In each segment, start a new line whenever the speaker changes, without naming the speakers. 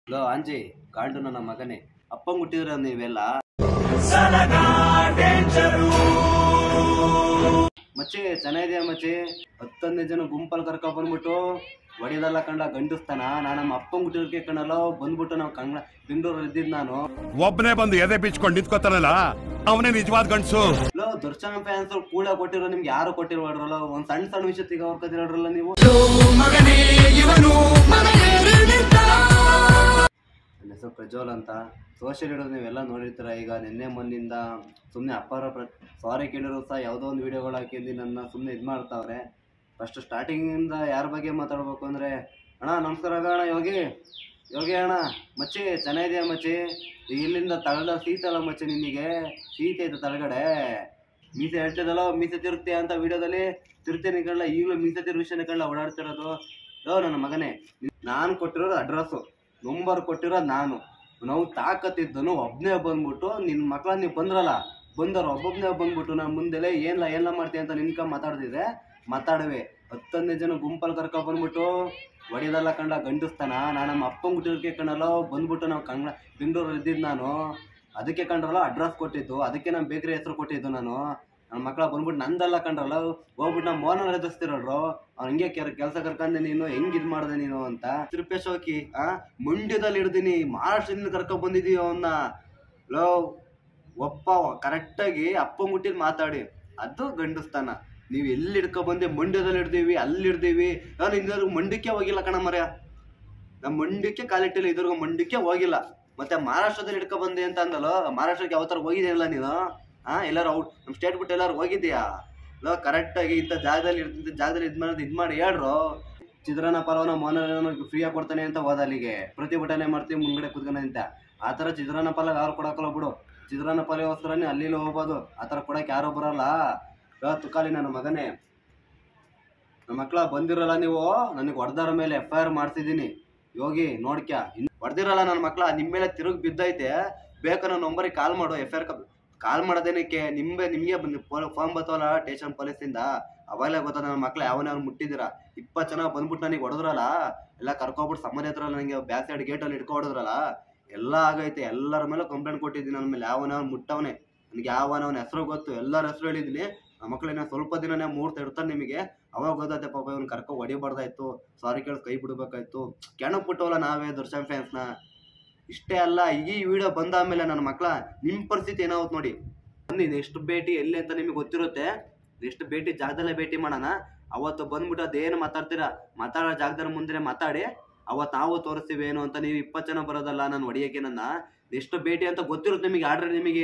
Low Anji ಕಾಂಡು ನನ್ನ ಮಗನೇ ಅಪ್ಪಂಗ್ ಹುಟ್ಟಿದ್ರ ನೀವೆಲ್ಲ ಮಚ್ಚಿ ಚೆನ್ನಾಗಿದೆಯಾ ಮಚ್ಚಿ 10-15 ಜನ ಗುಂಪಲ್ಲಿ ಕರ್ಕೊಂಡ್ ಬಂದ್ಬಿಟ್ಟು ಹೊಡಿದಲ್ಲ ಕಂಡ ಗಂಡಿಸ್ತಾನ ನಾನು ನಮ್ಮ ಅಪ್ಪಂಗ್ ಹುಟ್ಟಿದಕ್ಕೆ ಕಣಲ್ಲ ಬಂದ್ಬಿಟ್ಟು ನಾವು ಕಂಡ ಬೆಂಗಳೂರಲ್ಲಿ ಇದ್ದಿದ್ ನಾನು
ಒಬ್ಬನೇ ಬಂದು ಎದೆ ಬಿಚ್ಕೊಂಡು ನಿಂತ್ಕೋತಾನಲ್ಲ ಅವನೇ ನಿಜವಾದ ಗಂಡಸು.
ಲೋ ದರ್ಶನ ಫ್ಯಾನ್ಸ್ ಕೂಡ ಕೊಟ್ಟಿರೋ ನಿಮ್ಗೆ ಯಾರು ಕೊಟ್ಟಿರೋದ್ರಲ್ಲ ಒಂದ್ ಸಣ್ಣ ವಿಷಯ ತೆಗೆದಿರೋದ್ರಲ್ಲ ನೀವು. ನನ್ನ ಹೆಸರು ಪ್ರಜ್ವಲ್ ಅಂತ. ಸೋಷಿಯಲ್ ಇಡೋದು ನೀವೆಲ್ಲ ನೋಡಿರ್ತೀರ. ಈಗ ನಿನ್ನೆ ಮೊನ್ನಿಂದ ಸುಮ್ಮನೆ ಅಪ್ಪಾರ ಸಾರಿ ಕೇಳಿರೋ ಸಹ ಯಾವುದೋ ಒಂದು ವಿಡಿಯೋಗಳು ಹಾಕಿದ್ದು ನನ್ನ ಸುಮ್ಮನೆ ಇದು ಮಾಡ್ತಾವ್ರೆ. ಫಸ್ಟ್ ಸ್ಟಾರ್ಟಿಂಗಿಂದ ಯಾರ ಬಗ್ಗೆ ಮಾತಾಡ್ಬೇಕು ಅಂದರೆ, ಅಣ್ಣ ನಮಸ್ಕಾರ ಅಣ್ಣ ಯೋಗಿ ಅಣ್ಣ ಮಚ್ಚಿ ಚೆನ್ನಾಗಿದೆಯಾ ಮಚ್ಚಿ? ಇಲ್ಲಿಂದ ತಳದ ಸೀತಲ್ಲ ಮಚ್ಚಿ, ನಿನಗೆ ಸೀತೆ ಐತೆ ತಳಗಡೆ ಮೀಸೆ ಹೇಳ್ತಿದ್ದಲ್ಲ ಮೀಸೆ ತಿರುಗ್ತೀಯ ಅಂತ ವಿಡಿಯೋದಲ್ಲಿ ತಿರುಗ್ತೇನೆ ಕಳ್ಳ. ಈಗಲೂ ಮೀಸೆ ತಿರುಗಿಸೇನೆ ಕಳ್ಳ ಓಡಾಡ್ತಿರೋದು. ನನ್ನ ಮಗನೇ, ನಾನು ಕೊಟ್ಟಿರೋದು ಅಡ್ರೆಸ್ಸು, ನಂಬರ್ ಕೊಟ್ಟಿರೋದು ನಾನು. ನಾವು ತಾಕತ್ತಿದ್ದನು ಒಬ್ಬನೇ ಬಂದ್ಬಿಟ್ಟು ನಿನ್ನ ಮಕ್ಕಳ ನೀವು ಬಂದವರು ಒಬ್ಬೊಬ್ಬನೇ ಬಂದ್ಬಿಟ್ಟು ನಾನು ಮುಂದೆಲೆ ಏನೆಲ್ಲ ಮಾಡ್ತೀಯ ಅಂತ ನಿನ್ಕ ಮಾತಾಡುವೆ. 10-15 ಜನ ಗುಂಪಲ್ಲಿ ಕರ್ಕೊಂಡು ಬಂದ್ಬಿಟ್ಟು ಹೊಡಿದಲ್ಲ ಕಂಡ ಗಂಡಿಸ್ತಾನ ನಾನು ನಮ್ಮ ಅಪ್ಪಂಗೆ ಹುಟ್ಟಿದಕ್ಕೆ ಕಣಲ್ಲ ಬಂದ್ಬಿಟ್ಟು ನಾವು ಬೆಂಗಳೂರಲ್ಲಿ ಇದ್ದಿದ್ದು ನಾನು. ಅದಕ್ಕೆ ಕಂಡ್ರಲ್ಲ ಅಡ್ರೆಸ್ ಕೊಟ್ಟಿದ್ದು, ಅದಕ್ಕೆ ನಾನು ಬೇಕ್ರಿ ಹೆಸರು ಕೊಟ್ಟಿದ್ದು. ನಾನು ನನ್ನ ಮಕ್ಕಳ ಬಂದ್ಬಿಟ್ಟು ನಂದಲ್ಲ ಕಂಡ್ರಲ್ಲ ಹೋಗ್ಬಿಟ್ಟು ನಾವು ಮೋಹನ ಎದುರಿಸ್ತಿರೋರು. ಅವ್ನು ಹಿಂಗೆ ಕೆಲಸ ಕರ್ಕೊಂಡೆ ನೀನು ಹೆಂಗೆ ಇದು ಮಾಡಿದೆ ನೀನು ಅಂತ. ತಿರುಪೇಶ್ ಹೋಗಿ ಮಂಡ್ಯದಲ್ಲಿ ಹಿಡ್ದೀನಿ, ಮಹಾರಾಷ್ಟ್ರದಿಂದ ಕರ್ಕೊಂಡು ಬಂದಿದ್ದೀವಿ ಅವನ್ನ. ಲೋ ಒಪ್ಪ ಕರೆಕ್ಟಾಗಿ ಅಪ್ಪಂಗೆ ಹುಟ್ಟಿದ್ ಮಾತಾಡಿ, ಅದು ಗಂಡಿಸ್ತಾನ. ನೀವು ಎಲ್ಲಿ ಹಿಡ್ಕೊಬಂದೆ? ಮಂಡ್ಯದಲ್ಲಿ ಹಿಡ್ದೀವಿ, ಅಲ್ಲಿ ಹಿಡ್ದೀವಿ. ನಾನು ಇದ್ರಿಗೂ ಮಂಡ್ಯಕ್ಕೆ ಹೋಗಿಲ್ಲ ಕಣ ಮರ್ಯ, ನಮ್ಮ ಮಂಡ್ಯಕ್ಕೆ ಕಾಲಿಟ್ಟಿಲ್ಲ, ಇದ್ರಿಗೂ ಮಂಡ್ಯಕ್ಕೆ ಹೋಗಿಲ್ಲ. ಮತ್ತೆ ಮಹಾರಾಷ್ಟ್ರದಲ್ಲಿ ಹಿಡ್ಕೊಬಂದೆ ಅಂತ ಅಂದಲ್ಲ, ಮಹಾರಾಷ್ಟ್ರಕ್ಕೆ ಯಾವ ಥರ ಹೋಗಿದೆಯಲ್ಲ ನೀನು? ಎಲ್ಲರೂ ಔಟ್ ನಮ್ಮ ಸ್ಟೇಟ್ ಬಿಟ್ಟು ಎಲ್ಲರೂ ಹೋಗಿದ್ದೀಯಾ? ಲೋ ಕರೆಕ್ಟಾಗಿ ಇಂಥ ಜಾಗದಲ್ಲಿ ಇದು ಮಾಡಿ ಹೇಳ್ರು. ಚಿತ್ರಾನ್ನ ಪಲಾವನ ಮೋಹನ ಫ್ರೀಯಾಗಿ ಕೊಡ್ತಾನೆ ಅಂತ ಹೋದ ಅಲ್ಲಿಗೆ ಪ್ರತಿಭಟನೆ ಮಾಡ್ತೀವಿ ಮುಂದ್ಗಡೆ ಕೂತ್ಕೊಂಡೆ ಅಂತ. ಆ ಥರ ಚಿತ್ರಾನ್ನ ಪಲಾವ್ ಯಾರು ಕೊಡೋಕ್ಕಲ್ಲ ಬಿಡು. ಚಿತ್ರಾನ್ನ ಪಲಾವೋಸ್ಕರನೇ ಅಲ್ಲಿ ಹೋಗ್ಬೋದು, ಆ ಥರ ಕೊಡೋಕೆ ಯಾರೋ ಬರೋಲ್ಲ. ತುಕಾಲಿ ನನ್ನ ಮಗನೇ, ನಮ್ಮ ಮಕ್ಕಳ ಬಂದಿರಲ್ಲ ನೀವು, ನನಗೆ ಹೊಡೆದಾರ ಮೇಲೆ FIR ಮಾಡ್ತಿದ್ದೀನಿ. ಯೋಗಿ ನೋಡ್ಕ್ಯಾ, ಹೊಡೆದಿರಲ್ಲ ನನ್ನ ಮಕ್ಕಳ, ನಿಮ್ಮ ಮೇಲೆ ತಿರುಗಿ ಬಿದ್ದೈತೆ. ಬೇಕಾ ನನ್ನ ನಂಬರಿಗೆ ಕಾಲ್ ಮಾಡು. FIR ಕಾಲ್ ಮಾಡೋದೇನಕ್ಕೆ? ನಿಮಗೆ ಫಾರ್ಮ್ ಬರ್ತವಲ್ಲ ಸ್ಟೇಷನ್ ಪೊಲೀಸಿಂದ, ಅವಾಗಲೇ ಗೊತ್ತಾದ ನನ್ನ ಮಕ್ಳು ಯಾವನ್ಯಾರು ಮುಟ್ಟಿದ್ದೀರಾ. 20 ಜನ ಬಂದ್ಬಿಟ್ಟು ನನಗೆ ಹೊಡೆದ್ರಲ್ಲ, ಎಲ್ಲ ಕರ್ಕೊಬಿಟ್ಟು ಸಮಾಧಿ ಹತ್ರ ನನಗೆ ಬ್ಯಾಕ್ ಸೈಡ್ ಗೇಟಲ್ಲಿ ಹಿಡ್ಕೊ ಹೊಡೆದ್ರಲ್ಲ, ಎಲ್ಲ ಆಗೈತೆ. ಎಲ್ಲರ ಮೇಲೆ ಕಂಪ್ಲೇಂಟ್ ಕೊಟ್ಟಿದ್ದೀನಿ. ನನ್ನ ಮೇಲೆ ಯಾವನವನು ಮುಟ್ಟವನೇ, ನನಗೆ ಯಾವನವನ ಹೆಸರು ಗೊತ್ತು, ಎಲ್ಲರ ಹೆಸರು ಹೇಳಿದ್ದೀನಿ. ನಮ್ಮ ಮಕ್ಕಳನ್ನ ಸ್ವಲ್ಪ ದಿನನೇ ಮುಹೂರ್ತ ಇಡ್ತಾನೆ ನಿಮಗೆ, ಅವಾಗ ಗೊತ್ತೈತೆ ಪಾಪ ಇವ್ನು ಕರ್ಕೊ ಹೊಡಿಬಾರ್ದಾಯ್ತು, ಸಾರಿ ಕೇಳಿ ಕೈ ಬಿಡಬೇಕಾಯ್ತು. ಕೆಣಕ್ ಬಿಟ್ಟವಲ್ಲ ನಾವೇ ದರ್ಶನ್ ಫ್ಯಾನ್ಸ್ನ. ಇಷ್ಟೇ ಅಲ್ಲ, ಈ ವಿಡಿಯೋ ಬಂದಾದ್ಮೇಲೆ ನನ್ನ ಮಕ್ಕಳ ನಿಮ್ಮ ಪರಿಸ್ಥಿತಿ ಏನಾಗುತ್ತೆ ನೋಡಿ. ಬನ್ನಿ ನೆಕ್ಸ್ಟ್ ಭೇಟಿ ಎಲ್ಲಿ ಅಂತ ನಿಮಗೆ ಗೊತ್ತಿರುತ್ತೆ. ನೆಕ್ಸ್ಟ್ ಭೇಟಿ ಜಾಗದಲ್ಲೇ ಭೇಟಿ ಮಾಡೋಣ. ಅವತ್ತು ಬಂದ್ಬಿಟ್ಟು ಅದೇನು ಮಾತಾಡೋ ಜಾಗದ ಮುಂದೆ ಮಾತಾಡಿ ಅವತ್ತು ನಾವು ತೋರಿಸ್ತೀವಿ ಏನು ಅಂತ. ನೀವು 20 ಜನ ಬರೋದಲ್ಲ ನಾನು ಹೊಡಿಯೋಕ್ಕೆ. ನನ್ನ ನೆಕ್ಸ್ಟ್ ಭೇಟಿ ಅಂತ ಗೊತ್ತಿರುತ್ತೆ ನಿಮಗೆ. ಆರ್ಡ್ರೆ ನಿಮಗೆ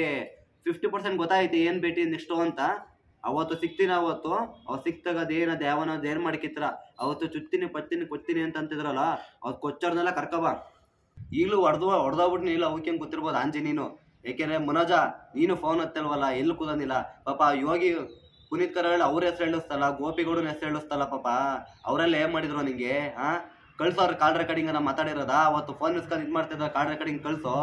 50% ಗೊತ್ತಾಯ್ತು ಏನು ಭೇಟಿ ನೆಕ್ಸ್ಟು ಅಂತ. ಅವತ್ತು ಸಿಗ್ತೀನಿ. ಅವತ್ತು ಸಿಕ್ತಾಗ ಅದೇನದು ಯಾವನದು ಏನು ಮಾಡಿಕಿತ್ರ ಅವತ್ತು ಚುತ್ತೀನಿ ಪತ್ತೀನಿ ಕೊತ್ತೀನಿ ಅಂತ ಅಂತಿದ್ರಲ್ಲ, ಅವ್ರು ಕೊಚ್ಚೋರ್ನೆಲ್ಲ ಕರ್ಕಬಾ. ಈಗಲೂ ಹೊಡೆದೋಗ್ಬಿಟ್ಟು ಇಲ್ಲ ಅವಕ್ಕೆ ಗೊತ್ತಿರ್ಬೋದು ಆಂಜಿ ನೀನು. ಏಕೆಂದರೆ ಮನೋಜ ನೀನು ಫೋನ್ ಹತ್ತಲ್ವಲ್ಲ, ಎಲ್ಲಿ ಕೂದೋದಿಲ್ಲ ಪಾಪ. ಯೋಗಿ ಪುನೀತ್ ಕರಾವಳಿ ಅವ್ರ ಹೆಸರು ಹೇಳಿಸ್ತಲ್ಲ, ಗೋಪಿಗೌಡನ ಹೆಸರು ಹೇಳಿಸ್ತಲ್ಲ ಪಾಪ. ಅವರೆಲ್ಲ ಏನು ಮಾಡಿದ್ರು ನಿಂಗೆ? ಕಳ್ಸೋರು ಕಾಲ್ ರೆಕಾರ್ಡಿಂಗ್ ನಾವು ಮಾತಾಡಿರೋದ. ಅವತ್ತು ಫೋನ್ ಇಸ್ಕೊಂಡು ಇದು ಮಾಡ್ತಿದ್ದ, ಕಾಲ್ ರೆಕಾರ್ಡಿಂಗ್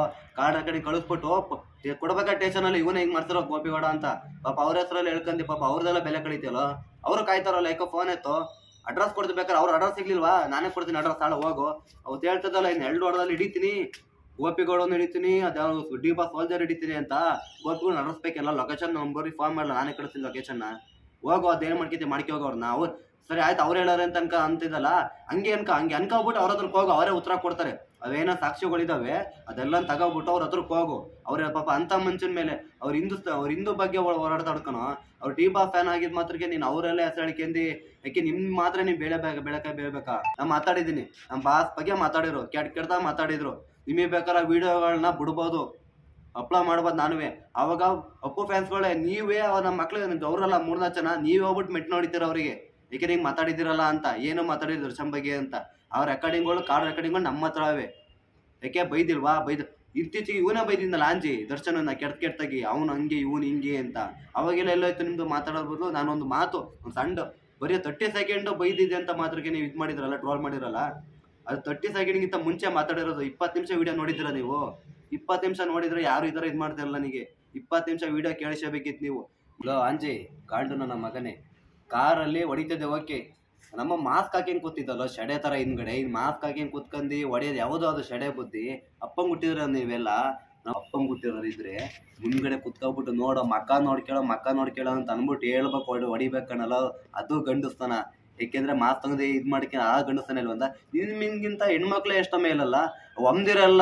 ಕಳಿಸ್ಬಿಟ್ಟು ಕೊಡ್ಬೇಕಾ ಸ್ಟೇಷನಲ್ಲಿ ಇವನೇ ಹಿಂಗೆ ಮಾಡ್ತಿರೋ ಗೋಪಿಗೌಡ ಅಂತ ಪಾಪ. ಅವ್ರ ಹೆಸರಲ್ಲಿ ಹೇಳ್ಕೊಂಡಿ ಪಾಪ. ಅವ್ರದೆಲ್ಲ ಬೆಲೆ ಕಳೀತಿಯಲ್ಲ, ಅವರು ಕಾಯ್ತಾರಲ್ಲ. ಯಾಕೋ ಫೋನ್ ಎತ್ತು ಅಡ್ರೆಸ್ ಕೊಡ್ತೀವಿ. ಬೇಕಾದ್ರೆ ಅವ್ರ ಅಡ್ರೆಸ್ ಸಿಗ್ಲಿಲ್ವಾ? ನಾನೇ ಕೊಡ್ತೀನಿ ಅಡ್ರೆಸ್, ತಾಳ ಹೋಗು. ಅವತ್ತು ಹೇಳ್ತದಲ್ಲ ಇನ್ನು 2 ವಾರದಲ್ಲಿ ಹಿಡಿತೀನಿ, ಗೋಪಿಗೌಡನ ಹಿಡಿತೀನಿ, ಅದ್ಯಾವ ಡಿ ಬಾಸ್ ಸೋಲ್ಜರ್ ಹಿಡಿತೀನಿ ಅಂತ. ಗೋಪಿಗೌಡ ಅಡ್ರೆಸ್ ಬೇಕೆಲ್ಲ, ಲೊಕೇಶನ್ ನಂಬರಿಗೆ ಫಾರ್ಮ್ ಮಾಡಲ್ಲ, ನಾನೇ ಕಳಿಸ್ತೀನಿ ಲೊಕೇಶನ್ನ. ಹೋಗು, ಅದೇನು ಮಾಡ್ಕಿ ಹೋಗೋರು. ನಾವು ಸರಿ ಆಯ್ತು ಅವ್ರು ಹೇಳೋರೆ ಅಂತ ಅಂತಿದ್ದಲ್ಲ, ಹಂಗೆ ಅನ್ಕೋಬಿಟ್ಟು ಅವ್ರ ಹತ್ರಕ್ಕೆ ಹೋಗು, ಅವರೇ ಉತ್ತರ ಕೊಡ್ತಾರೆ. ಅವೇನೋ ಸಾಕ್ಷಿಗಳಿದಾವೆ ಅದೆಲ್ಲ ತಗೋಬಿಟ್ಟು ಅವ್ರ ಹತ್ರಕ್ಕೆ ಹೋಗು. ಅವ್ರ ಪಾಪ ಅಂತ ಮನುಷ್ಯನ ಮೇಲೆ ಅವ್ರ ಹಿಂದೂ ಬಗ್ಗೆ ಹೋರಾಡ್ತಾಡ್ಕೊನೋ. ಅವ್ರು ಡಿ ಬಾಸ್ ಫ್ಯಾನ್ ಆಗಿದ್ ಮಾತ್ರಕ್ಕೆ ನೀನು ಅವರೆಲ್ಲ ಹೆಸರಿಕೆಂದು ಯಾಕೆ ನಿಮ್ಮ ಮಾತ್ರ ನೀವು ಬೆಳಕಾಯಿ ಬೀಳ್ಬೇಕಾ? ನಾನು ಮಾತಾಡಿದ್ದೀನಿ, ನಮ್ಮ ಬಾಸ್ ಬಗ್ಗೆ ಮಾತಾಡಿದ್ರು, ಕೆಟ್ಟದಾಗ ಮಾತಾಡಿದ್ರು. ನಿಮಗೆ ಬೇಕಾದ್ರೆ ವಿಡಿಯೋಗಳನ್ನ ಬಿಡ್ಬೋದು, ಅಪ್ಲೋಡ್ ಮಾಡ್ಬೋದು. ನಾನುವೇ ಅವಾಗ ಅಪ್ಪು ಫ್ಯಾನ್ಸ್ಗಳೇ ನೀವೇ ನಮ್ಮ ಮಕ್ಳಿಗೆ ಅವರಲ್ಲ 3-4 ಜನ ನೀವೇ ಹೋಗ್ಬಿಟ್ಟು ಮೆಟ್ಟು ನೋಡಿತೀರ ಅವರಿಗೆ. ಏಕೆ ಹಿಂಗೆ ಮಾತಾಡಿದ್ದೀರಲ್ಲ ಅಂತ, ಏನು ಮಾತಾಡಿದ್ರು ದರ್ಶನ್ ಬಗ್ಗೆ ಅಂತ. ಅವ್ರ ರೆಕಾರ್ಡಿಂಗ್ಗಳು ಕಾಲ್ ರೆಕಾರ್ಡಿಂಗ್ಗಳು ನಮ್ಮ ಹತ್ರ ಅವೇ. ಯಾಕೆ ಬೈದಿಲ್ವಾ? ಇತ್ತೀಚೆಗೆ ಇವನೇ ಬೈದಿದ್ದಲ್ಲ ಆಂಜಿ ದರ್ಶನನ್ನ ಕೆಟ್ಟಾಗಿ, ಅವ್ನು ಹಂಗೆ ಇವನು ಹಿಂಗೆ ಅಂತ. ಅವಾಗೆಲ್ಲ ಎಲ್ಲೋಯ್ತು ನಿಮ್ದು ಮಾತಾಡೋದು? ನಾನೊಂದು ಮಾತು ಒಂದು ಸಣ್ಣ ಬರೀ 30 ಸೆಕೆಂಡು ಬೈದಿದೆ ಅಂತ ಮಾತ್ರಕ್ಕೆ ನೀವು ಇದು ಮಾಡಿದ್ರಲ್ಲ, ಟ್ರೋಲ್ ಮಾಡಿರಲ್ಲ. ಅದು 30 ಸೆಕೆಂಡ್ಗಿಂತ ಮುಂಚೆ ಮಾತಾಡಿರೋದು. 20 ನಿಮಿಷ ವಿಡಿಯೋ ನೋಡಿದ್ದೀರ ನೀವು? 20 ನಿಮಿಷ ನೋಡಿದ್ರೆ ಯಾರು ಈ ಥರ ಇದು ಮಾಡ್ತಿರಲ್ಲ. ನನಗೆ 20 ನಿಮಿಷ ವಿಡಿಯೋ ಕೇಳಿಸಬೇಕಿತ್ತು ನೀವು. ಲೋ ಆಂಜಿ ಕಾಂಡು ನನ್ನ ಮಗನೇ, ಕಾರಲ್ಲಿ ಹೊಡಿತಿದ್ದೆ ಓಕೆ, ನಮ್ಮ ಮಾಸ್ಕ್ ಹಾಕ್ಯಂಗ್ ಕೂತಿದ್ದಲ್ಲ ಶಡೆ ತರ ಹಿಂದ್ಗಡೆ ಇನ್ ಮಾಸ್ಕ್ ಹಾಕ್ಯಂಗ್ ಕೂತ್ಕೊಂಡಿ ಹೊಡೆಯೋದು ಯಾವುದೋ ಅದು ಶಡೆ ಬುದ್ಧಿ. ಅಪ್ಪಂಗ್ ಹುಟ್ಟಿದ್ರ ನೀವೆಲ್ಲ, ನಾವು ಅಪ್ಪಂಗ್ ಹುಟ್ಟಿರೋದಿದ್ರೆ ಮುಂದ್ಗಡೆ ಕುತ್ಕೊಬಿಟ್ಟು ನೋಡೋ ಮಕ್ಕ ನೋಡ್ಕೇಳೋ ಅಂತ ಅನ್ಬಿಟ್ಟು ಹೇಳ್ಬೇಕು, ಹೊಡಿಬೇಕು ಕಣಲ್ಲ, ಅದು ಗಂಡಸ್ತಾನ. ಏಕೆಂದ್ರೆ ಮಾಸ್ಕ್ ತಂಗದೆ ಇದ್ ಮಾಡ್ಕೊಂಡು ಆ ಗಂಡಸ್ತಾನ ಇಲ್ವಂತ. ನಿಮ್ಗಿಂತ ಹೆಣ್ಮಕ್ಳೇ ಎಷ್ಟ ಮೇಲಲ್ಲ, ಒಮ್ದಿರಲ್ಲ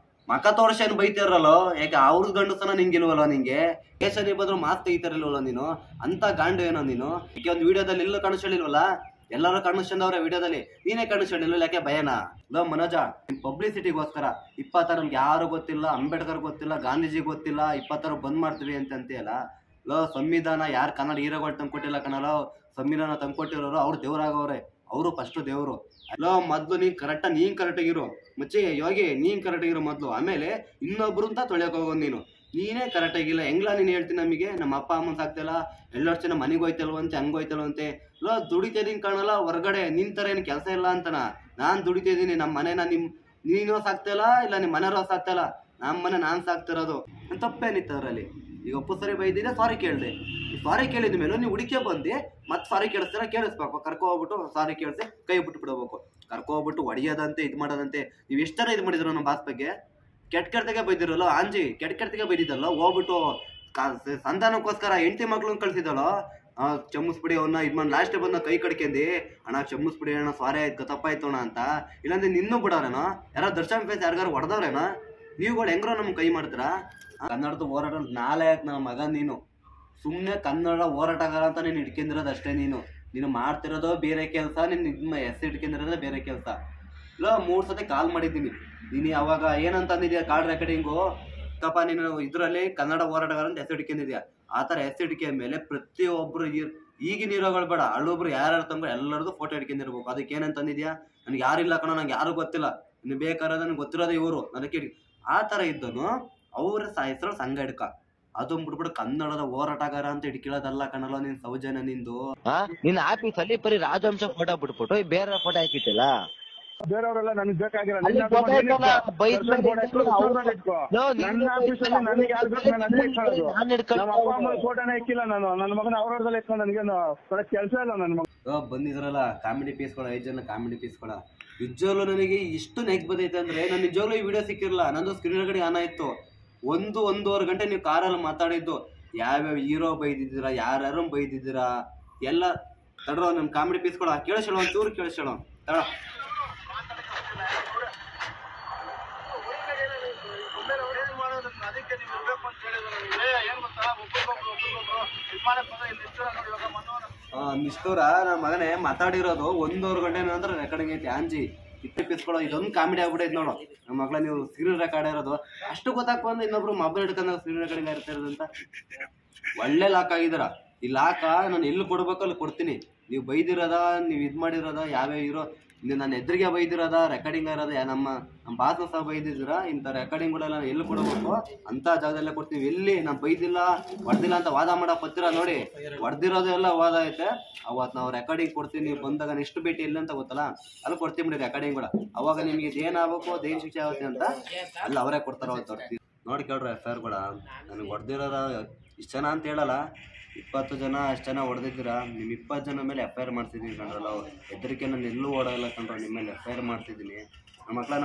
ಮಕ ತೋರ್ಸೇನ್ ಬೈತಿರಲ್ಲೋ, ಯಾಕೆ ಅವ್ರದ್ ಗಂಡಸ್ತಾನ ನಿಂಗಿಲ್ವಲ್ಲ? ನಿಂಗೆ ಕೇಸರಿ ಬಂದ್ರು ಮಾಸ್ಕ್ ತೆಗಿತಾರಿಲ್ವಲ್ಲ ನೀನು? ಅಂತ ಗಾಂಡು ಏನೋ ನೀನು? ಯಾಕೆ ಒಂದು ವಿಡಿಯೋದಲ್ಲಿ ಎಲ್ಲೂ ಕಾಣಿಸ್ಕೊಳ್ಳಿಲ್ವಲ್ಲ? ಎಲ್ಲರೂ ಕಾಣಿಸ್ಕೊಂಡವ್ರೆ ವಿಡಿಯೋದಲ್ಲಿ, ನೀನೇ ಕಾಣಿಸ್ಕೊಂಡಿಲ್ವ? ಯಾಕೆ ಭಯನಾ? ಲೋ ಮನೋಜ, ಪಬ್ಲಿಸಿಟಿಗೋಸ್ಕರ 26 ನಮ್ಗೆ ಯಾರು ಗೊತ್ತಿಲ್ಲ, ಅಂಬೇಡ್ಕರ್ ಗೊತ್ತಿಲ್ಲ, ಗಾಂಧೀಜಿ ಗೊತ್ತಿಲ್ಲ, 26 ಬಂದ್ ಮಾಡ್ತೀವಿ ಅಂತೀಯಲ್ಲ. ಲೋ ಸಂವಿಧಾನ ಯಾರು ಕನ್ನಡ ಹೀರೋಗಳು ತಂದ್ಕೊಟ್ಟಿಲ್ಲ ಕಣಲ್ಲ, ಸಂವಿಧಾನ ತಂದ್ಕೊಟ್ಟಿರೋರು ಅವ್ರು ದೇವ್ರಾಗವ್ರೆ, ಅವರು ಫಸ್ಟ್ ದೇವ್ರು. ಲೋ ಮೊದ್ಲು ನೀನ್ ಕರೆಕ್ಟಾಗಿರು ಮುಚ್ಚಿ ಯೋಗಿ, ನೀನ್ ಕರೆಕ್ಟಾಗಿರು ಮೊದ್ಲು, ಆಮೇಲೆ ಇನ್ನೊಬ್ರು ಅಂತ ತೊಳೆಯಕ್ ಹೋಗೋದು ನೀನು. ನೀನೇ ಕರೆಕ್ಟಾಗಿಲ್ಲ. ಹೆಂಗ್ಲಾ ನೀನು ಹೇಳ್ತೀನಿ ನಮಗೆ ನಮ್ಮ ಅಪ್ಪ ಅಮ್ಮನ್ ಸಾಕ್ತಿಲ್ಲ, ಎಲ್ಲರೂ ಜನ ಮನೆಗೆ ಹೋಯ್ತಲ್ವಂತೆ, ಹಂಗೋಯ್ತಲ್ವಂತೆ. ಲೋ ದುಡಿತಿದ್ದೀನಿ ಕಾಣಲ್ಲ ಹೊರಗಡೆ, ನಿನ್ ತರ ಏನು ಕೆಲಸ ಇಲ್ಲ ಅಂತನ? ನಾನ್ ದುಡಿತಿದ್ದೀನಿ, ನಮ್ಮ ಮನೆನ ನೀನು ಸಾಕ್ತಿಲ್ಲ, ಇಲ್ಲ ನಿಮ್ಮ ಮನೆಯವ್ರು ಸಾಕ್ತಿಲ್ಲ, ನಮ್ಮ ಮನೆ ನಾನು ಸಾಕ್ತಿರೋದು. ತಪ್ಪೇನಿತ್ತು ಅದರಲ್ಲಿ? ಈಗ ಒಪ್ಪು ಸರಿ ಬೈದಿದೆ, ಸಾರಿ ಕೇಳಿದೆ. ಸಾರಿ ಕೇಳಿದ ಮೇಲೆ ನೀವು ಹುಡುಕಿ ಬಂದು ಮತ್ತೆ ಸಾರಿ ಕೇಳಿಸ್ತೀರ, ಕೇಳಿಸ್ಬೇಕು. ಕರ್ಕೋಗ್ಬಿಟ್ಟು ಸಾರಿ ಕೇಳಿಸಿ ಕೈ ಬಿಟ್ಟು ಬಿಡಬೇಕು. ಕರ್ಕೋಗ್ಬಿಟ್ಟು ಹೊಡಿಯೋದಂತೆ ಇದು ಮಾಡೋದಂತೆ. ನೀವು ಎಷ್ಟರ ಇದು ಮಾಡಿದ್ರು ನಮ್ಮ ಬಾಸ್ ಬಗ್ಗೆ? ಕೆಟ್ಟಗೆ ಬೈದಿರಲ್ಲ ಆಂಜಿ, ಕೆಟ್ಟಗೆ ಬೈದಿದ್ದಲ್ಲ. ಹೋಗ್ಬಿಟ್ಟು ಸಂತಾನಕ್ಕೋಸ್ಕರ ಹೆಂಡತಿ ಮಕ್ಳನ್ನ ಕಳ್ಸಿದಲ್ಲೋ, ಚಮ್ಮಿಸ್ಬಿಡಿ ಅವನ್ನ ಇದು ಮಾಡಿ ಲಾಸ್ಟ್ ಬಂದ ಕೈ ಕಡ್ಕೊಂಡಿ, ಅಣ್ಣ ಚಮ್ಮಿಸ್ಬಿಡಿ ಅಣ್ಣ, ಸಾರಿ ಆಯ್ತು ತಪ್ಪಾಯ್ತು ಅಣ್ಣ ಅಂತ. ಇಲ್ಲಾಂದ್ರೆ ನಿನ್ನೂ ಬಿಡೋರೇನೋ? ಯಾರೋ ದರ್ಶನ್ ಫೇಸ್ ಯಾರಿಗಾರು ಹೊಡೆದವ್ರೇನೋ? ನೀವುಗಳು ಹೆಂಗ್ರೋ ನಮ್ಗೆ ಕೈ ಮಾಡ್ತೀರಾ? ಕನ್ನಡದ ಹೋರಾಟ ನಾಳೆ ಯಾಕೆ ನನ್ನ ಮಗ ನೀನು? ಸುಮ್ಮನೆ ಕನ್ನಡ ಹೋರಾಟಗಾರ ಅಂತ ನೀನು ಇಟ್ಕೊಂಡಿರೋದು ಅಷ್ಟೇ. ನೀನು ಮಾಡ್ತಿರೋದು ಬೇರೆ ಕೆಲಸ, ನಿನ್ನ ಹೆಸರು ಇಟ್ಕೊಂಡಿರೋದೇ ಬೇರೆ ಕೆಲಸ. ಇಲ್ಲ 3 ಸತಿ ಕಾಲ್ ಮಾಡಿದ್ದೀನಿ. ನೀನು ಅವಾಗ ಏನಂತ ಅಂದಿದ್ಯಾ, ಕಾಲ್ ರೆಕಾರ್ಡಿಂಗು ತಪ್ಪ, ನೀನು ಇದರಲ್ಲಿ ಕನ್ನಡ ಹೋರಾಟಗಾರ ಅಂತ ಹೆಸರು ಇಟ್ಕೊಂಡಿದ್ಯಾ. ಆ ಥರ ಹೆಸರು ಇಟ್ಕೊಂಡ ಮೇಲೆ ಪ್ರತಿಯೊಬ್ಬರು ಈಗಿನ ಹೀರೋಗಳು ಬೇಡ, ಅಲ್ಲೊಬ್ರು ಯಾರ್ಯಾರು ತಂದ್ರೆ ಎಲ್ಲರದು ಫೋಟೋ ಇಟ್ಕೊಂಡಿರ್ಬೇಕು. ಅದಕ್ಕೆ ಏನಂತ ಅಂದಿದ್ಯಾ, ನನಗೆ ಯಾರಿಲ್ಲ ಕಣ, ನಂಗೆ ಯಾರು ಗೊತ್ತಿಲ್ಲ, ನಿನ್ಗೆ ಬೇಕಾದ್ರೆ ನನಗೆ ಗೊತ್ತಿರೋದು ಇವರು, ಅದಕ್ಕೆ ಆ ಥರ ಇದ್ದನು ಅವ್ರ ಹೆಸರು ಸಂಘ ಹಿಡ್ಕ. ಅದು ಬಿಟ್ಬಿಟ್ಟು ಕನ್ನಡದ ಹೋರಾಟಗಾರ ಅಂತ ಹಿಡ್ಕೊಳ್ಳೋದಲ್ಲ ಕಣಲ್ಲ ನಿನ್ ಸೌಜನ್ಯ ನಿಂದು.
ನಿನ್ನ ಆಫೀಸಲ್ಲಿ ಬರೀ ರಾಜವಂಶ ಫೋಟೋ ಬಿಟ್ಬಿಟ್ಟು ಬೇರೆ ಫೋಟೋ ಹಾಕಿಟ್ಟಿಲ್ಲ.
ಬೇರೆಯವರೆಲ್ಲ ನನಗೆ ಬೇಕಾಗಿಲ್ಲ. ನಮ್ಮ ಅಪ್ಪ ಅಮ್ಮ ಫೋಟೋನೇ ಇಕ್ಕಿಲ್ಲ ನಾನು. ನನ್ನ ಮಗನ ಅವ್ರವ್ರದಲ್ಲಿ ಇಟ್ಕೊಂಡು ನನಗೇನು ಕೆಲಸ ಇಲ್ಲ. ನನ್ನ ಮಗ
ಬಂದಿದ್ರಲ್ಲ ಕಾಮಿಡಿ ಪೀಸ್ಗಳ 5 ಜನ ಕಾಮಿಡಿ ಪೀಸ್ಗಳ, ನಿಜವಾಗ್ಲೂ ನನಗೆ ಇಷ್ಟು ನೆಕ್ ಬಂದೈತೆ ಅಂದ್ರೆ, ನಾನು ನಿಜವಾಗ್ಲೂ ಈ ವಿಡಿಯೋ ಸಿಕ್ಕಿರಲ್ಲ. ನಂದು ಸ್ಕ್ರೀನ್ ರೆಕಾರ್ಡಿಂಗ್ ಆನ್ ಆಯ್ತು. 1-1.5 ಗಂಟೆ ನೀವು ಕಾರಲ್ಲಿ ಮಾತಾಡಿದ್ದು, ಯಾವ್ಯಾವ ಹೀರೋ ಬೈದಿದ್ದೀರಾ, ಯಾರ್ಯಾರು ಬೈದಿದ್ದೀರಾ ಎಲ್ಲ ತಡ್ರೋ. ನಮ್ಮ ಕಾಮಿಡಿ ಪೀಸ್ಗಳ ಕೇಳಿಸೋಣ, ಒಂಚೂರು ಕೇಳಿಸೋಣ ತಡ. ನಿಷ್ಠೂರ ನಮ್ಮ ಮಗನೇ ಮಾತಾಡಿರೋದು 1.5 ಗಂಟೆ ನಂತರ ರೆಕಾರ್ಡಿಂಗ್ ಐತಿ. ಆಂಜಿ ಇಪ್ಪಿಸ್ಕೊಳ್ಳೋ ಇದೊಂದು ಕಾಮಿಡಿ ಆಗ್ಬಿಟ್ಟೈತೆ ನೋಡು. ನಮ್ಮ ಮಗಳ ನೀವು ಸ್ಕ್ರೀನ್ ರೆಕಾರ್ಡ್ ಇರೋದು ಅಷ್ಟು ಗೊತ್ತಾಗ್ಬಂದು ಇನ್ನೊಬ್ರು ಮೊಬೈಲ್ ಹಿಡ್ಕೊಂಡ ಸ್ಕ್ರೀನ್ ರೆಕಾರ್ಡಿಂಗ್ ಇರ್ತಾ ಇರೋದಂತ. ಒಳ್ಳೆ ಲಾಕ್ ಆಗಿದಾರ. ಈ ಲಾಕ ನಾನು ಎಲ್ಲಿ ಕೊಡ್ಬೇಕು ಅಲ್ಲಿ ಕೊಡ್ತೀನಿ. ನೀವು ಬೈದಿರೋದ, ನೀವು ಇದು ಮಾಡಿರೋದ, ಯಾವ್ಯಾವ ಇರೋ ನನ್ನ ಎದುರಿಗೆ ಬೈದಿರೋದ, ರೆಕಾರ್ಡಿಂಗ್ ಇರೋದ, ನಮ್ಮ ಬಾಸ್ನ ಸಹ ಬೈದಿದ್ದೀರ, ಇಂಥ ರೆಕಾರ್ಡಿಂಗ್ಗಳೆಲ್ಲ ಎಲ್ಲಿ ಕೊಡಬೇಕು ಅಂತ ಜಾಗದಲ್ಲೇ ಕೊಡ್ತೀವಿ. ಎಲ್ಲಿ ನಾನು ಬೈದಿಲ್ಲ ಹೊಡೆದಿಲ್ಲ ಅಂತ ವಾದ ಮಾಡೋ ಪತ್ತಿರ ನೋಡಿ, ಹೊಡೆದಿರೋದು ಎಲ್ಲ ವಾದ ಐತೆ. ಅವತ್ತು ನಾವು ರೆಕಾರ್ಡಿಂಗ್ ಕೊಡ್ತೀವಿ, ನೀವು ಬಂದಾಗ ನೆಕ್ಸ್ಟ್ ಭೇಟಿ ಇಲ್ಲ ಅಂತ ಗೊತ್ತಲ್ಲ, ಅಲ್ಲಿ ಕೊಡ್ತೀವಿ ಬಿಡಿ ರೆಕಾರ್ಡಿಂಗ್ ಕೂಡ. ಅವಾಗ ನಿಮಗೆ ಇದೇನಾಗಬೇಕು, ಅದೇನು ಶಿಕ್ಷೆ ಆಗುತ್ತೆ ಅಂತ ಅಲ್ಲಿ ಅವರೇ ಕೊಡ್ತಾರ. ಅವತ್ತು ನೋಡಿ ಕೇಳ್ರಿ FIR ಕೂಡ. ನನಗೆ ಹೊಡೆದಿರೋದ ಇಷ್ಟು ಜನ ಅಂತ ಹೇಳಲ್ಲ, 20 ಜನ ಅಷ್ಟು ಜನ ಹೊಡೆದಿದ್ದೀರಾ. ನಿಮ್ಮ 20 ಜನ ಮೇಲೆ FIR ಮಾಡ್ತಿದ್ದೀನಿ ಕಣ್ರಲ್ಲ. ಹೆದರಿಕೆ ನಾನು ಎಲ್ಲೂ ಓಡೋಲ್ಲ ಕಣ್ರ, ನಿಮ್ಮ ಮೇಲೆ FIR ಮಾಡ್ತಿದ್ದೀನಿ. ನಮ್ಮ ಮಕ್ಕಳ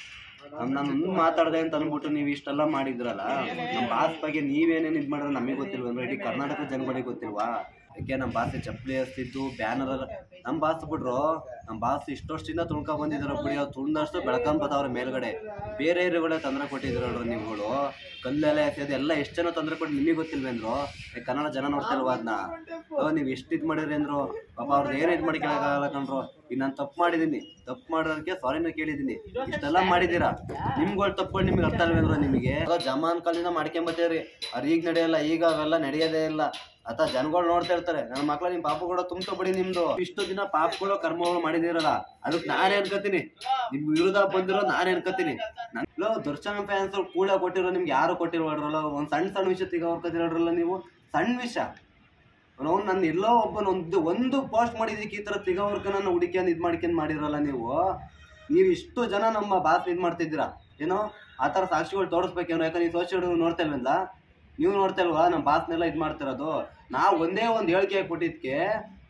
ನಾನು ಮಾತಾಡ್ದೆ ಅಂತ ಅಂದ್ಬಿಟ್ಟು ನೀವು ಇಷ್ಟೆಲ್ಲ ಮಾಡಿದ್ರಲ್ಲ. ನಮ್ಮ ಬಾಸ್ ಬಗ್ಗೆ ನೀವೇನೇನು ಇದು ಮಾಡಿದ್ರೆ ನಮಗೆ ಗೊತ್ತಿಲ್ವ ಅಂದ್ರೆ ಇಡೀ ಕರ್ನಾಟಕ ಜನಗಳಿಗೆ ಗೊತ್ತಿಲ್ವಾ? ಯಾಕೆ ನಮ್ಮ ಬಾಸ್ ಚಪ್ಪಲಿ ಹಚ್ತಿದ್ದು, ಬ್ಯಾನರ್ ಎಲ್ಲ ನಮ್ಮ ಬಾಸ್ ಬಿಡ್ರು. ನಮ್ಮ ಬಾಸ್ ಇಷ್ಟು ವರ್ಷದಿಂದ ತುಳ್ಕೊಂಡ್ ಬಂದಿದ್ರು ಬಿಡಿ, ಅವ್ರು ತುಳ್ದಷ್ಟು ಬೆಳ್ಕೊಂಡ್ ಬತ್ತವ್ರ ಮೇಲ್ಗಡೆ. ಬೇರೆ ಏರಿಯಾಗಳೇ ತೊಂದರೆ ಕೊಟ್ಟಿದ್ರಲ್ರಿ ನೀವುಗಳು. ಕಲ್ಲೆಲ್ಲ ಎಸೆಯೋದು ಎಲ್ಲ ಎಷ್ಟು ಜನ ತೊಂದರೆ ಕೊಟ್ಟು ನಿಮಗೆ ಗೊತ್ತಿಲ್ವೇಂದ್ರು? ಕನ್ನಡ ಜನ ನೋಡ್ತಿಲ್ವ ಅದನ್ನ? ನೀವು ಎಷ್ಟು ಇದು ಮಾಡಿದ್ರಿ ಅಂದ್ರು ಪಾಪ ಅವ್ರದ್ದು ಏನು ಇದು ಮಾಡಿ ಕೇಳೋಕ್ಕಾಗಲ್ಲ ಕಣ್ರು. ಈಗ ನಾನು ತಪ್ಪು ಮಾಡಿದ್ದೀನಿ, ತಪ್ಪು ಮಾಡೋದಕ್ಕೆ ಸಾರಿನ ಕೇಳಿದ್ದೀನಿ. ಇಷ್ಟೆಲ್ಲ ಮಾಡಿದ್ದೀರಾ, ನಿಮ್ಗಳು ತಪ್ಪುಗಳು ನಿಮ್ಗೆ ಅರ್ಥ ಅಲ್ವೇಂದ್ರು? ನಿಮಗೆ ಜಮಾನ್ ಕಾಲಿಂದ ಮಾಡ್ಕೊಂಬತ್ತೀರಿ, ಅವ್ರು ಈಗ ನಡೆಯಲ್ಲ, ಈಗ ಅವೆಲ್ಲ ನಡೆಯೋದೇ ಇಲ್ಲ. ಅಥವಾ ಜನಗಳು ನೋಡ್ತಾ ಇರ್ತಾರೆ, ನನ್ನ ಮಕ್ಳ ನಿಮ್ಮ ಪಾಪಗಳು ತುಂಬ್ಕೊಬಿಡಿ. ನಿಮ್ದು ಇಷ್ಟು ದಿನ ಪಾಪಗಳು ಕರ್ಮಗಳು ಮಾಡಿದಿರಲ್ಲ, ಅದಕ್ಕೆ ನಾನೇ ಅನ್ಕೋತೀನಿ. ನಿಮ್ ವಿರುದ್ಧ ಬಂದಿರೋ ನಾನೇ ಅನ್ಕೋತೀನಿ. ನಂಗೆ ದರ್ಶನ್ ಫ್ಯಾನ್ಸ್ ಕೂಡ ಕೊಟ್ಟಿರೋ, ನಿಮ್ಗೆ ಯಾರು ಕೊಟ್ಟಿರೋದ್ರಲ್ಲ. ಒಂದು ಸಣ್ಣ ವಿಷಯ ತೆಗೋರ್ಕೊತಿರೋದ್ರಲ್ಲ ನೀವು. ಸಣ್ಣ ವಿಷಯ ನಾವು ನನ್ನ ಎಲ್ಲೋ ಒಂದು ಪೋಸ್ಟ್ ಮಾಡಿದ್ದಕ್ಕೆ ಈ ಥರ ತೆಗೋರ್ಕ ನನ್ನ ಹುಡುಕಿಯನ್ನು ಇದು ಮಾಡ್ಕೊಂಡು ಮಾಡಿರಲ್ಲ ನೀವು. ಇಷ್ಟು ಜನ ನಮ್ಮ ಬಾಸ್ ಇದು ಮಾಡ್ತಿದ್ದೀರಾ ಏನೋ. ಆ ಥರ ಸಾಕ್ಷಿಗಳು ತೋರಿಸ್ಬೇಕೇನೋ. ಯಾಕಂದ್ರೆ ನೀವು ಸೋಷಿಯಲ್ ನೋಡ್ತಾ ಇಲ್ವಲ್ಲ, ನೀವು ನೋಡ್ತಾ ಇಲ್ವಾ ನಮ್ಮ ಬಾಸ್ನೆಲ್ಲ ಇದು ಮಾಡ್ತಿರೋದು. ನಾವು ಒಂದೇ ಒಂದು ಹೇಳಿಕೆ ಕೊಟ್ಟಿದ್ದಕ್ಕೆ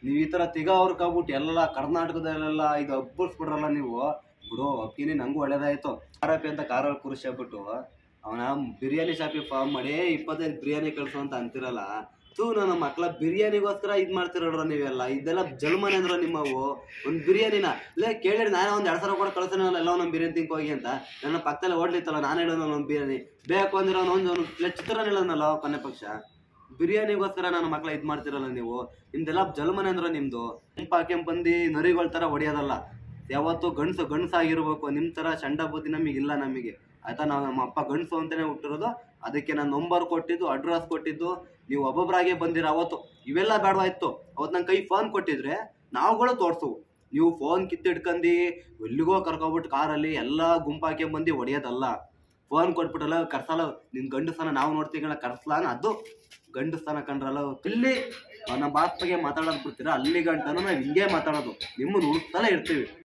ನೀವು ಈ ಥರ ತಿಗ ಹೊರ್ಕೊಬಿಟ್ಟು ಎಲ್ಲ ಕರ್ನಾಟಕದಲ್ಲೆಲ್ಲ ಇದು ಹಬ್ಬಿಸ್ಬಿಡ್ರಲ್ಲ ನೀವು. ಬಿಡು ಅಕ್ಕಿನಿ ನಂಗೂ ಒಳ್ಳೇದಾಯ್ತು. ಆರೋಪಿ ಅಂತ ಕಾರಲ್ಲಿ ಕೂರಿಸ್ಬಿಟ್ಟು ಅವನ ಬಿರಿಯಾನಿ ಶಾಪಿಗೆ ಫಾರ್ಮ್ ಮಾಡಿ 25 ಬಿರಿಯಾನಿ ಕಳಿಸು ಅಂತ ಅಂತಿರಲ್ಲ. ನನ್ನ ಮಕ್ಕಳ ಬಿರಿಯಾನಿಗೋಸ್ಕರ ಇದು ಮಾಡ್ತಿರೋಡ್ರ ನೀವೆಲ್ಲ. ಇದೆಲ್ಲ ಜಲ್ಮನೆ ಅಂದ್ರ ನಿಮ್ಮವು. ಒಂದು ಬಿರಿಯಾನಿನ ಇಲ್ಲೇ ಕೇಳಿರಿ, ನಾನೇ ಒಂದು 2,000 ಕೂಡ ಕಳ್ಸೋಣ ಎಲ್ಲ ನಮ್ಮ ಬಿರಿಯಾನಿ ತಿನ್ಕೋಗಿ ಅಂತ. ನನ್ನ ಪಕ್ಕದಲ್ಲೇ ಓಡ್ಲಿತ್ತಲ್ಲ, ನಾನು ಹೇಳೋಣ ಒಂದು ಬಿರಿಯಾನಿ ಬೇಕು ಅಂದಿರೋ ಒಂದು ಚಿತ್ರಾನ್ನ ಹೇಳೋನಲ್ಲ ಕೊನೆ ಪಕ್ಷ. ಬಿರಿಯಾನಿಗೋಸ್ಕರ ನನ್ನ ಮಕ್ಕಳ ಇದು ಮಾಡ್ತಿರಲ್ಲ ನೀವು. ನಿಮ್ದೆಲ್ಲ ಜಲ್ಮನೆ ಅಂದ್ರೆ ನಿಮ್ಮದು. ಕೆಂಪಂದಿ ನರಿಗಳ ಥರ ಹೊಡೆಯೋದಲ್ಲ. ಯಾವತ್ತು ಗಂಡಸಾಗಿರ್ಬೇಕು. ನಿಮ್ಮ ಥರ ಚಂಡ ಬುದ್ಧಿ ನಮಗಿಲ್ಲ ನಮಗೆ ಆಯ್ತಾ. ನಮ್ಮ ಅಪ್ಪ ಗಂಡಸು ಅಂತಲೇ ಹುಟ್ಟಿರೋದು. ಅದಕ್ಕೆ ನಾನು ನಂಬರ್ ಕೊಟ್ಟಿದ್ದು, ಅಡ್ರೆಸ್ ಕೊಟ್ಟಿದ್ದು, ನೀವು ಒಬ್ಬೊಬ್ಬರಾಗೆ ಬಂದಿರೋ ಅವತ್ತು ಇವೆಲ್ಲ ಬೇಡವಾಯ್ತು. ಅವತ್ತು ನನ್ನ ಕೈ ಫೋನ್ ಕೊಟ್ಟಿದ್ರೆ ನಾವುಗಳು ತೋರಿಸು. ನೀವು ಫೋನ್ ಕಿತ್ತಿಡ್ಕಂಡು ಎಲ್ಲಿಗೋ ಕರ್ಕೊಬಿಟ್ಟು ಕಾರಲ್ಲಿ ಎಲ್ಲ ಗುಂಪಾಕೊಂಬಂದು ಹೊಡೆಯೋದಲ್ಲ. ಫೋನ್ ಕೊಟ್ಬಿಟ್ಟಲ್ಲ ಕರ್ಸಲ್ಲ. ನಿನ್ನ ಗಂಡಸ್ತಾನ ನಾವು ನೋಡ್ತೀವಿ ಕರ್ಸಲಾನ, ಅದು ಗಂಡಸ್ತಾನ ಕಂಡ್ರಲ್ಲ. ಇಲ್ಲಿ ನಮ್ಮ ಬಾಸ್ ಬಗ್ಗೆ ಮಾತಾಡೋದು ಬಿಡ್ತೀರಾ, ಅಲ್ಲಿ ಗಂಟನೂ ನಾವು ಹಿಂಗೆ ಮಾತಾಡೋದು. ನಿಮ್ಮನ್ನು ಹುಡುಕ್ತಲೇ ಇರ್ತೀವಿ.